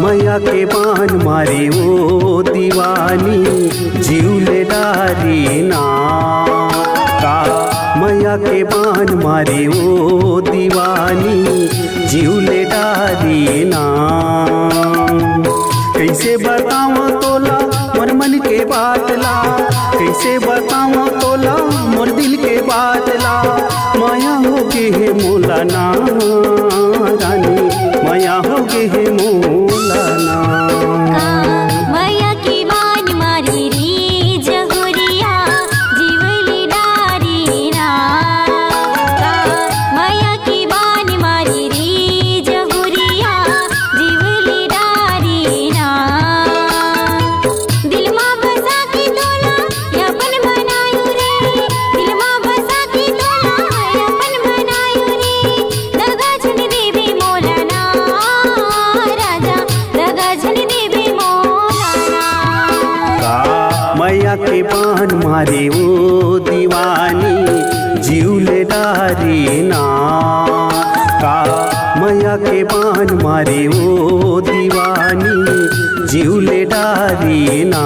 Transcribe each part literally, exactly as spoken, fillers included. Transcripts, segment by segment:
मैया के बान मारी वो दीवानी जीवले डारी ना का मैया के बान मारी वो दीवानी जीवले डारी ना। कैसे बताऊं तोला मोर मन के बातला, कैसे बताऊं तोला मोर दिल के बातला। माया हो के है मोला ना रानी, माया हो के है मोला ना। मैया के बान मारी वो दीवानी जीवले डारी ना का मैया के बान मारी वो दीवानी जीवले डारी ना।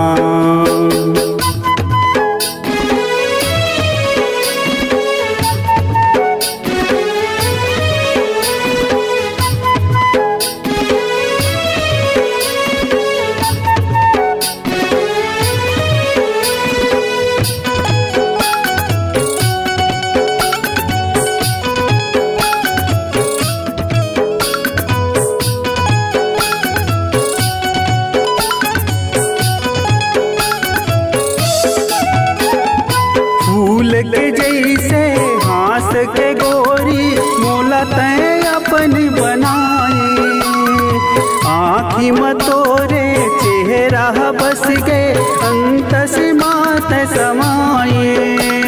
के जैसे हास के गोरी मोला तय अपन बनाए, आँखी मतोरे चेहरा बस गए अंत से मात समाए।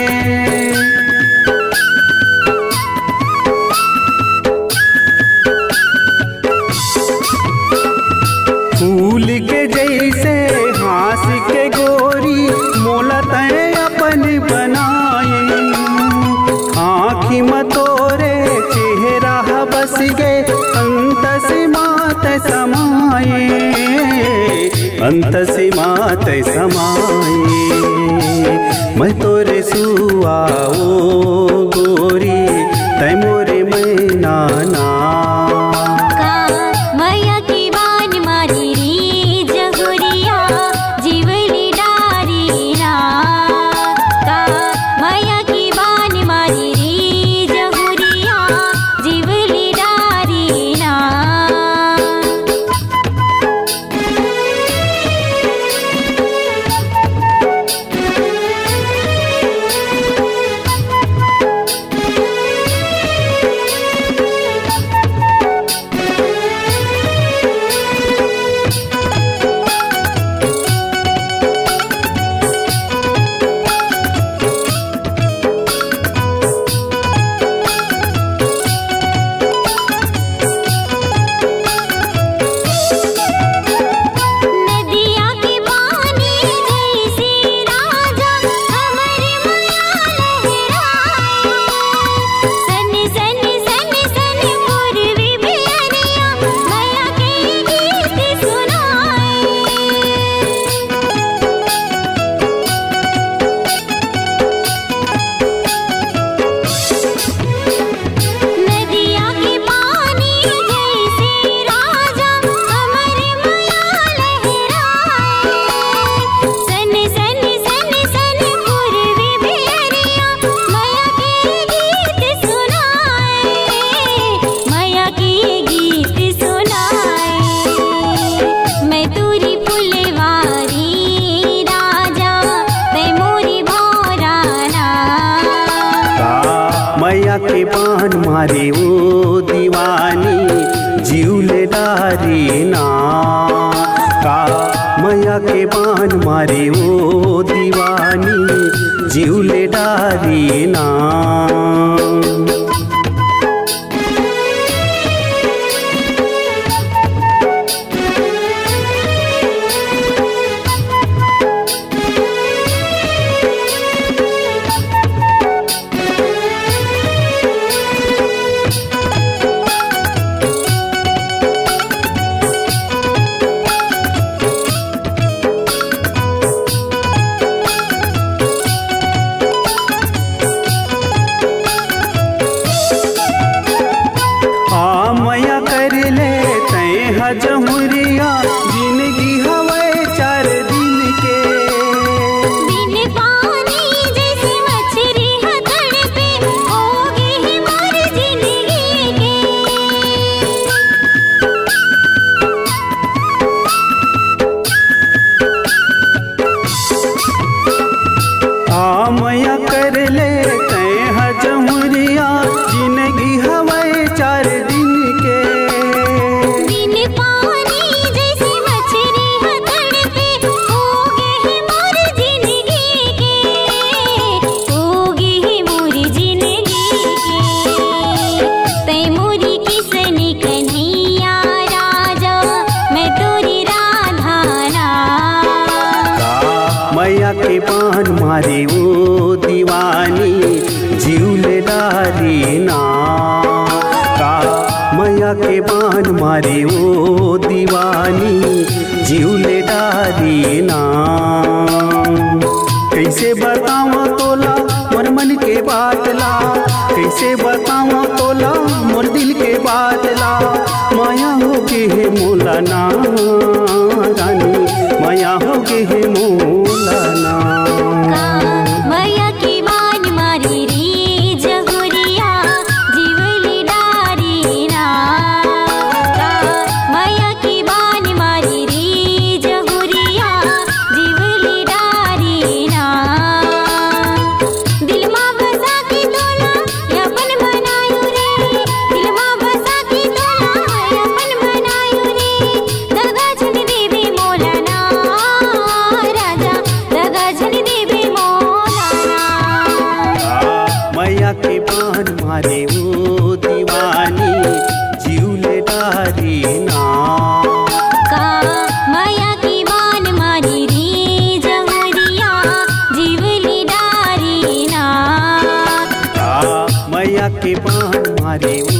फूल के जैसे हास के गोरी मोला तय अपन बनाए, आँखी मतोरे चेहरा बस गए अंत से मात समाए, अंत से मात समाए। मैं तोरे सुआ ओ गोरी तै मोरे मैना ना। मैया के बान मारी वो दीवानी जीवले डारी ना का मैया के बान मारी वो दीवानी जीवले डारी ना। जमुरिया जिंदगी हवे चार दिन के। बिन पानी जैसे मछली हथड़ पे होगी ही मोर जिंदगी के। आ मैया कर ले कहे जमुरिया जिंदगी हवे चार दिन के। बिन पानी जैसे मछली हथड़ पे होगी ही मोर जिंदगी के। होगी ही मोर जिंदगी के। तै मोरी किसन कन्हैया राजा मैं तोरी राधा राम। मैया के बान मारे वो दीवानी जीवले डारी ना। का मैया के बान मारे वो दीवानी जीवले डारी ना। कैसे बतावा तोला मोर मन के बातला, कैसे बतावा तोला मोर दिल के बातला। माया हो के है मोला ना रानी, माया हो के है मोला ना। मैया की बान मारी रे जहुरिया जीवली डारी ना। मैया की बान मारी रे जहुरिया जीवली डारी ना। दिल माँ बसा के तोला अपन बनायो रे। दिल माँ बसा के तोला अपन बनायो रे। दगा झन देवे मोला ना राजा, दगा झन देवे मोला ना। मैया के बान मारे वो दीवानी जीवले डारी ना। का मैया की बान मारी रे जहुरिया जीवली डारी ना। मैया के बान मारे